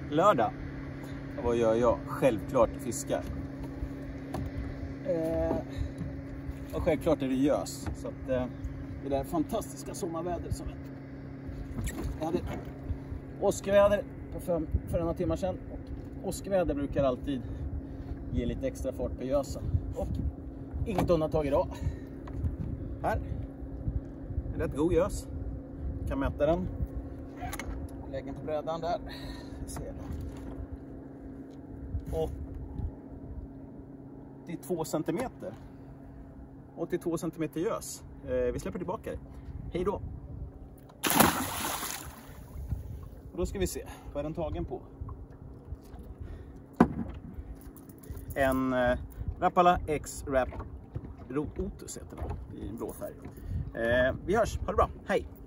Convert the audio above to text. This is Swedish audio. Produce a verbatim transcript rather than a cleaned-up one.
lördag. Och vad gör jag? Självklart fiskar. Eh, och självklart är det gös. Så att eh, det där fantastiska sommarvädret som jag hade åskväder för, för några timmar sedan. Och åskväder brukar alltid ge lite extra fart på gösen. Och inget undantag idag. Här. En rätt god gös. Kan mäta den. Lägg den på brädan där. Ser åttiotvå centimeter. åttiotvå centimeter gös. Eh, vi släpper tillbaka det. Hej då. Och då ska vi se. Vad är den tagen på? En eh, Rapala X-Rap Otus heter den. I en blå färg. Eh, vi hörs. Ha det bra. Hej.